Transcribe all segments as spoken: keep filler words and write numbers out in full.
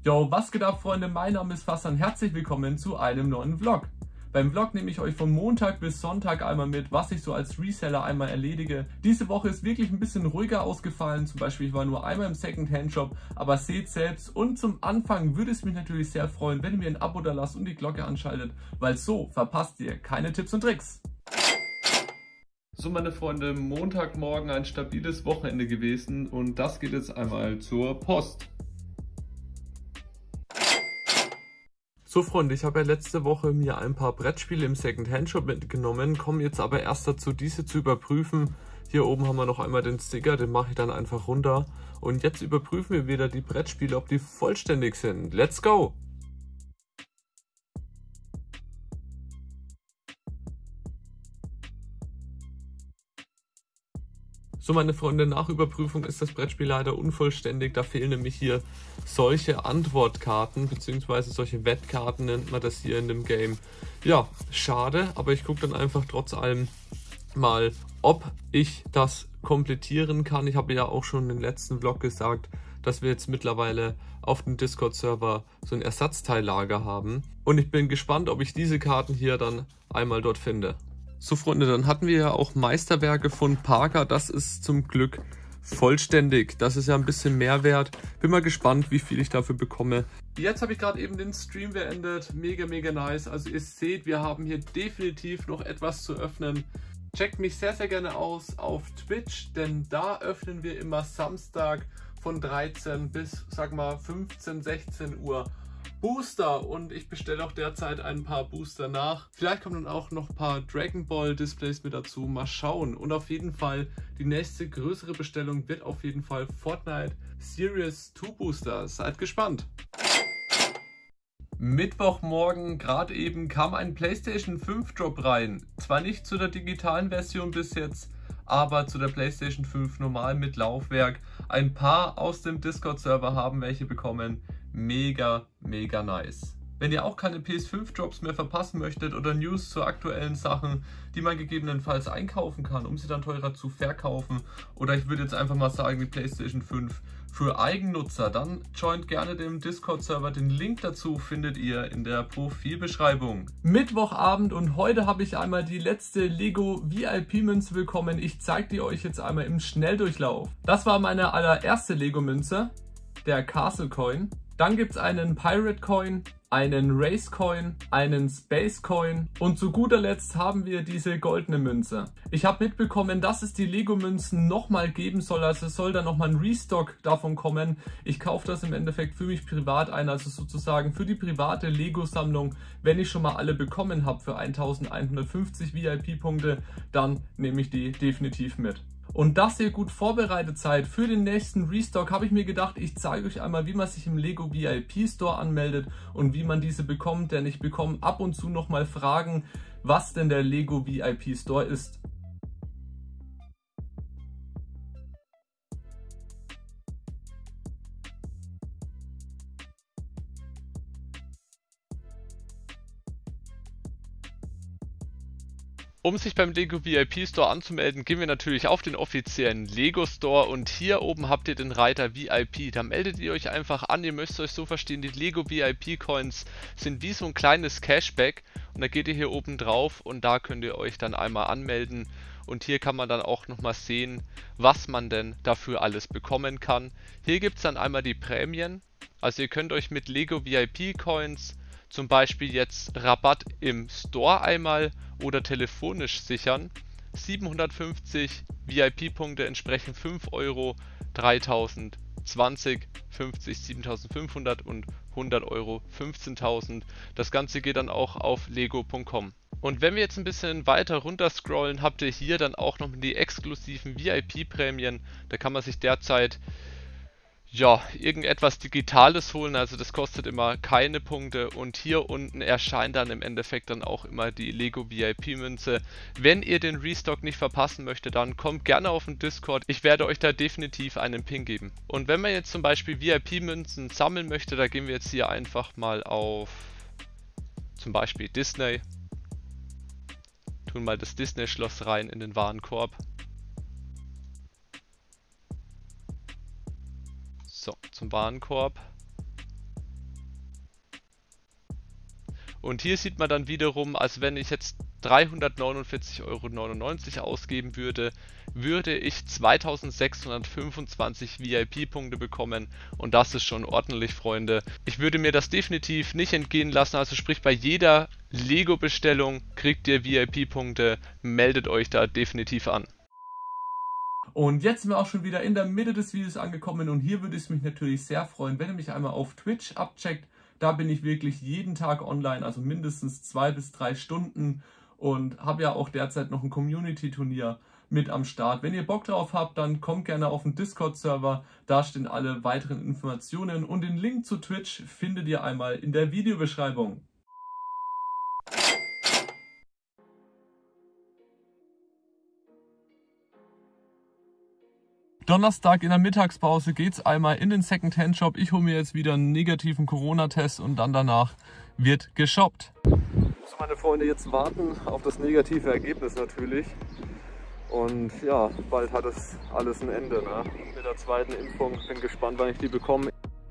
Yo, was geht ab, Freunde? Mein Name ist Fassan. Herzlich willkommen zu einem neuen Vlog. Beim Vlog nehme ich euch von Montag bis Sonntag einmal mit, was ich so als Reseller einmal erledige. Diese Woche ist wirklich ein bisschen ruhiger ausgefallen. Zum Beispiel, ich war nur einmal im Second-Hand-Shop, aber seht selbst. Und zum Anfang würde es mich natürlich sehr freuen, wenn ihr mir ein Abo da lasst und die Glocke anschaltet, weil so verpasst ihr keine Tipps und Tricks. So, meine Freunde, Montagmorgen ein stabiles Wochenende gewesen und das geht jetzt einmal zur Post. So Freunde, ich habe ja letzte Woche mir ein paar Brettspiele im Second-Hand-Shop mitgenommen, komme jetzt aber erst dazu, diese zu überprüfen. Hier oben haben wir noch einmal den Sticker, den mache ich dann einfach runter. Und jetzt überprüfen wir wieder die Brettspiele, ob die vollständig sind. Let's go! So, meine Freunde, nach Überprüfung ist das Brettspiel leider unvollständig. Da fehlen nämlich hier solche Antwortkarten, beziehungsweise solche Wettkarten nennt man das hier in dem Game. Ja, schade, aber ich gucke dann einfach trotz allem mal, ob ich das komplettieren kann. Ich habe ja auch schon im letzten Vlog gesagt, dass wir jetzt mittlerweile auf dem Discord-Server so ein Ersatzteillager haben. Und ich bin gespannt, ob ich diese Karten hier dann einmal dort finde. So Freunde, dann hatten wir ja auch Meisterwerke von Parker, das ist zum Glück vollständig, das ist ja ein bisschen mehr wert, bin mal gespannt, wie viel ich dafür bekomme. Jetzt habe ich gerade eben den Stream beendet, mega mega nice, also ihr seht, wir haben hier definitiv noch etwas zu öffnen. Checkt mich sehr sehr gerne aus auf Twitch, denn da öffnen wir immer Samstag von dreizehn bis, sag mal, fünfzehn, sechzehn Uhr. Booster und ich bestelle auch derzeit ein paar Booster nach. Vielleicht kommen dann auch noch ein paar Dragon Ball Displays mit dazu. Mal schauen. Und auf jeden Fall die nächste größere Bestellung wird auf jeden Fall Fortnite Series zwei Booster. Seid gespannt. Mittwochmorgen gerade eben kam ein PlayStation fünf Drop rein. Zwar nicht zu der digitalen Version bis jetzt, aber zu der PlayStation fünf normal mit Laufwerk. Ein paar aus dem Discord-Server haben welche bekommen. Mega, mega nice. Wenn ihr auch keine P S fünf Drops mehr verpassen möchtet oder News zu aktuellen Sachen, die man gegebenenfalls einkaufen kann, um sie dann teurer zu verkaufen, oder ich würde jetzt einfach mal sagen, die PlayStation fünf für Eigennutzer, dann joint gerne dem Discord-Server. Den Link dazu findet ihr in der Profilbeschreibung. Mittwochabend und heute habe ich einmal die letzte Lego V I P-Münze bekommen. Ich zeige die euch jetzt einmal im Schnelldurchlauf. Das war meine allererste Lego-Münze, der Castle Coin. Dann gibt es einen Pirate Coin, einen Race Coin, einen Space Coin und zu guter Letzt haben wir diese goldene Münze. Ich habe mitbekommen, dass es die Lego Münzen nochmal geben soll, also es soll dann nochmal ein Restock davon kommen. Ich kaufe das im Endeffekt für mich privat ein, also sozusagen für die private Lego Sammlung. Wenn ich schon mal alle bekommen habe für eintausendeinhundertfünfzig V I P-Punkte, dann nehme ich die definitiv mit. Und dass ihr gut vorbereitet seid für den nächsten Restock, habe ich mir gedacht, ich zeige euch einmal, wie man sich im Lego V I P Store anmeldet und wie man diese bekommt, denn ich bekomme ab und zu nochmal Fragen, was denn der Lego V I P Store ist. Um sich beim Lego V I P Store anzumelden, gehen wir natürlich auf den offiziellen Lego Store und hier oben habt ihr den Reiter V I P. Da meldet ihr euch einfach an, ihr müsst euch so verstehen, die Lego V I P Coins sind wie so ein kleines Cashback und da geht ihr hier oben drauf und da könnt ihr euch dann einmal anmelden und hier kann man dann auch nochmal sehen, was man denn dafür alles bekommen kann. Hier gibt es dann einmal die Prämien, also ihr könnt euch mit Lego V I P Coins zum Beispiel jetzt Rabatt im Store einmal oder telefonisch sichern. siebenhundertfünfzig V I P-Punkte entsprechen fünf Euro, dreitausend, zwanzig, fünfzig, siebentausendfünfhundert und hundert Euro, fünfzehntausend. Das Ganze geht dann auch auf lego punkt com. Und wenn wir jetzt ein bisschen weiter runter scrollen, habt ihr hier dann auch noch die exklusiven V I P-Prämien. Da kann man sich derzeit ja, irgendetwas Digitales holen, also das kostet immer keine Punkte und hier unten erscheint dann im Endeffekt dann auch immer die Lego V I P-Münze. Wenn ihr den Restock nicht verpassen möchtet, dann kommt gerne auf den Discord, ich werde euch da definitiv einen Ping geben. Und wenn man jetzt zum Beispiel V I P-Münzen sammeln möchte, da gehen wir jetzt hier einfach mal auf zum Beispiel Disney, tun mal das Disney-Schloss rein in den Warenkorb. So, zum Warenkorb. Und hier sieht man dann wiederum, als wenn ich jetzt dreihundertneunundvierzig Euro neunundneunzig ausgeben würde, würde ich zweitausendsechshundertfünfundzwanzig V I P-Punkte bekommen und das ist schon ordentlich, Freunde. Ich würde mir das definitiv nicht entgehen lassen, also sprich bei jeder Lego-Bestellung kriegt ihr V I P-Punkte, meldet euch da definitiv an. Und jetzt sind wir auch schon wieder in der Mitte des Videos angekommen und hier würde es mich natürlich sehr freuen, wenn ihr mich einmal auf Twitch abcheckt. Da bin ich wirklich jeden Tag online, also mindestens zwei bis drei Stunden und habe ja auch derzeit noch ein Community-Turnier mit am Start. Wenn ihr Bock drauf habt, dann kommt gerne auf den Discord-Server, da stehen alle weiteren Informationen und den Link zu Twitch findet ihr einmal in der Videobeschreibung. Donnerstag in der Mittagspause geht's einmal in den Second-Hand-Shop. Ich hole mir jetzt wieder einen negativen Corona-Test und dann danach wird geshoppt. Ich muss meine Freunde jetzt warten auf das negative Ergebnis natürlich. Und ja, bald hat es alles ein Ende, ne? Mit der zweiten Impfung. Bin gespannt, wann ich die bekomme.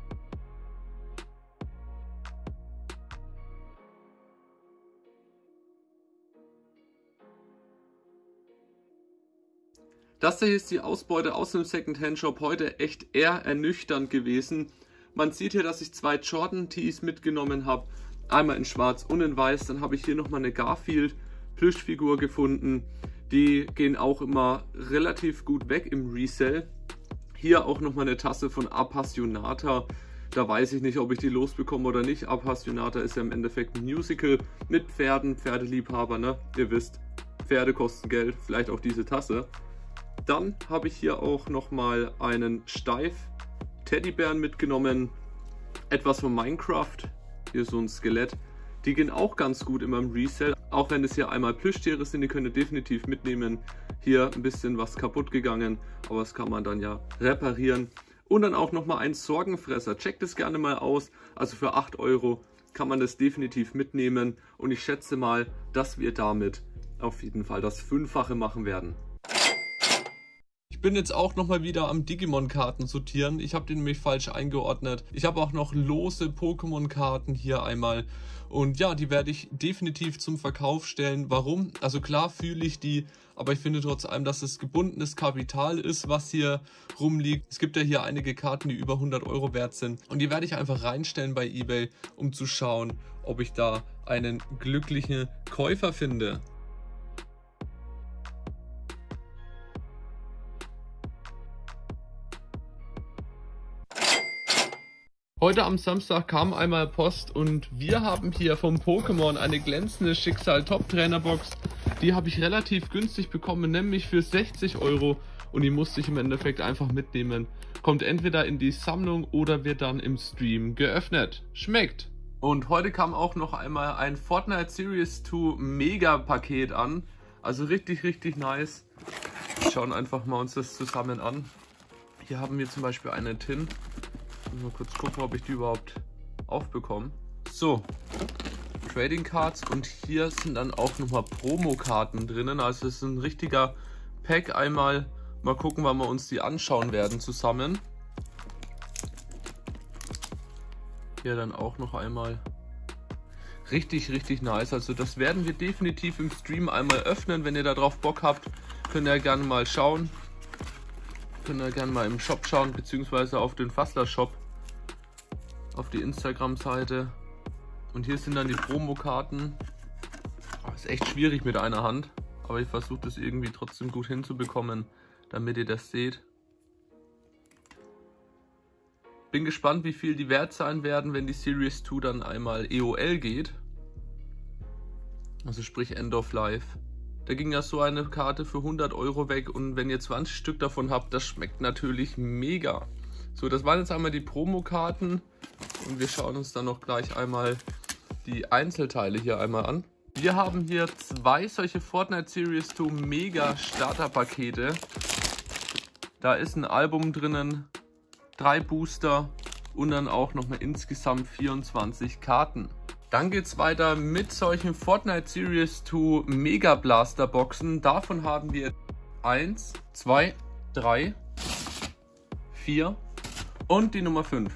Das hier ist die Ausbeute aus dem Second-Hand-Shop, heute echt eher ernüchternd gewesen. Man sieht hier, dass ich zwei Jordan-Tees mitgenommen habe, einmal in schwarz und in weiß. Dann habe ich hier nochmal eine Garfield-Plüschfigur gefunden. Die gehen auch immer relativ gut weg im Resell. Hier auch nochmal eine Tasse von Appassionata. Da weiß ich nicht, ob ich die losbekomme oder nicht. Appassionata ist ja im Endeffekt ein Musical mit Pferden, Pferdeliebhaber, ne? Ihr wisst, Pferde kosten Geld, vielleicht auch diese Tasse. Dann habe ich hier auch nochmal einen Steif Teddybären mitgenommen, etwas von Minecraft, hier so ein Skelett. Die gehen auch ganz gut immer im Resell, auch wenn es hier einmal Plüschtiere sind, die könnt ihr definitiv mitnehmen. Hier ein bisschen was kaputt gegangen, aber das kann man dann ja reparieren. Und dann auch nochmal ein Sorgenfresser, checkt es gerne mal aus, also für acht Euro kann man das definitiv mitnehmen und ich schätze mal, dass wir damit auf jeden Fall das Fünffache machen werden. Ich bin jetzt auch nochmal wieder am Digimon-Karten sortieren. Ich habe den nämlich falsch eingeordnet. Ich habe auch noch lose Pokémon-Karten hier einmal. Und ja, die werde ich definitiv zum Verkauf stellen. Warum? Also klar fühle ich die, aber ich finde trotz allem, dass es gebundenes Kapital ist, was hier rumliegt. Es gibt ja hier einige Karten, die über hundert Euro wert sind. Und die werde ich einfach reinstellen bei eBay, um zu schauen, ob ich da einen glücklichen Käufer finde. Heute am Samstag kam einmal Post und wir haben hier vom Pokémon eine glänzende Schicksal Top Trainer Box. Die habe ich relativ günstig bekommen, nämlich für sechzig Euro und die musste ich im Endeffekt einfach mitnehmen. Kommt entweder in die Sammlung oder wird dann im Stream geöffnet. Schmeckt! Und heute kam auch noch einmal ein Fortnite Series zwei Mega Paket an. Also richtig, richtig nice. Wir schauen einfach mal uns das zusammen an. Hier haben wir zum Beispiel eine Tin. Mal kurz gucken, ob ich die überhaupt aufbekomme. So, Trading Cards und hier sind dann auch nochmal Promo-Karten drinnen. Also es ist ein richtiger Pack einmal. Mal gucken, wann wir uns die anschauen werden zusammen. Hier dann auch noch einmal. Richtig, richtig nice. Also das werden wir definitiv im Stream einmal öffnen. Wenn ihr da drauf Bock habt, könnt ihr gerne mal schauen. Könnt ihr gerne mal im Shop schauen, beziehungsweise auf den Fassler Shop, auf die Instagram-Seite. Und hier sind dann die Promokarten. Oh, ist echt schwierig mit einer Hand, aber ich versuche das irgendwie trotzdem gut hinzubekommen, damit ihr das seht. Bin gespannt, wie viel die wert sein werden, wenn die Series zwei dann einmal E O L geht. Also sprich End of Life. Da ging ja so eine Karte für hundert Euro weg und wenn ihr zwanzig Stück davon habt, das schmeckt natürlich mega. So, das waren jetzt einmal die Promokarten und wir schauen uns dann noch gleich einmal die Einzelteile hier einmal an. Wir haben hier zwei solche Fortnite Series zwei Mega Starterpakete. Da ist ein Album drinnen, drei Booster und dann auch nochmal insgesamt vierundzwanzig Karten. Dann geht es weiter mit solchen Fortnite Series zwei Mega Blaster Boxen. Davon haben wir eins, zwei, drei, vier und die Nummer fünf.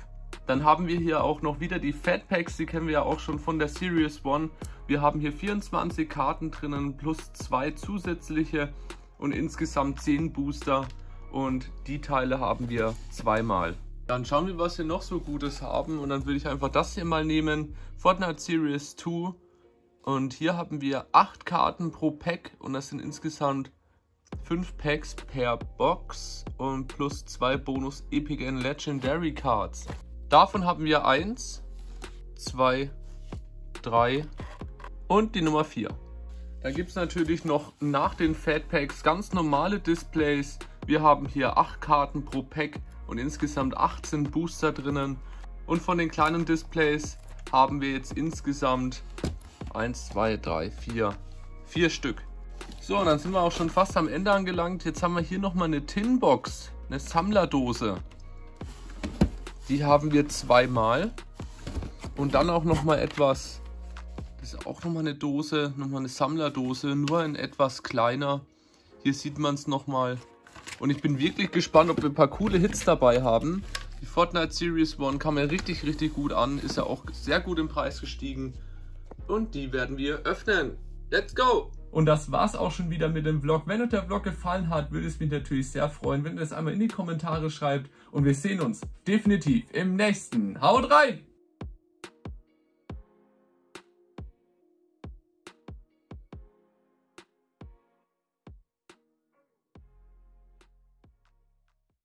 Dann haben wir hier auch noch wieder die Fat Packs, die kennen wir ja auch schon von der Series One. Wir haben hier vierundzwanzig Karten drinnen plus zwei zusätzliche und insgesamt zehn Booster und die Teile haben wir zweimal. Dann schauen wir, was wir noch so Gutes haben und dann würde ich einfach das hier mal nehmen. Fortnite Series zwei und hier haben wir acht Karten pro Pack und das sind insgesamt fünf Packs per Box und plus zwei Bonus Epic and Legendary Cards. Davon haben wir eins, zwei, drei und die Nummer vier. Da gibt es natürlich noch nach den Fat Packs ganz normale Displays. Wir haben hier acht Karten pro Pack und insgesamt achtzehn Booster drinnen. Und von den kleinen Displays haben wir jetzt insgesamt eins, zwei, drei, vier, vier Stück. So, und dann sind wir auch schon fast am Ende angelangt. Jetzt haben wir hier nochmal eine Tinbox, eine Sammlerdose. Die haben wir zweimal. Und dann auch nochmal etwas, das ist auch nochmal eine Dose, nochmal eine Sammlerdose, nur in etwas kleiner. Hier sieht man es nochmal. Und ich bin wirklich gespannt, ob wir ein paar coole Hits dabei haben. Die Fortnite Series One kam ja richtig, richtig gut an. Ist ja auch sehr gut im Preis gestiegen. Und die werden wir öffnen. Let's go! Und das war's auch schon wieder mit dem Vlog. Wenn euch der Vlog gefallen hat, würde es mich natürlich sehr freuen, wenn ihr das einmal in die Kommentare schreibt. Und wir sehen uns definitiv im nächsten. Haut rein!